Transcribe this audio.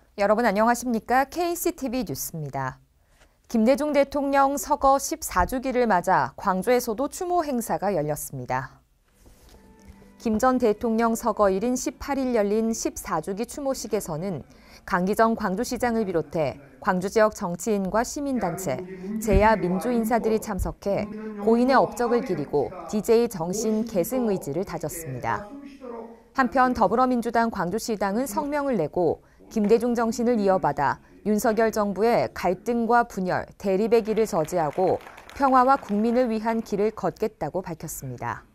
여러분 안녕하십니까? KCTV 뉴스입니다. 김대중 대통령 서거 14주기를 맞아 광주에서도 추모 행사가 열렸습니다. 김 전 대통령 서거일인 18일 열린 14주기 추모식에서는 강기정 광주시장을 비롯해 광주 지역 정치인과 시민단체, 재야 민주인사들이 참석해 고인의 업적을 기리고 DJ 정신 계승 의지를 다졌습니다. 한편 더불어민주당 광주시당은 성명을 내고 김대중 정신을 이어받아 윤석열 정부의 갈등과 분열, 대립의 길을 저지하고 평화와 국민을 위한 길을 걷겠다고 밝혔습니다.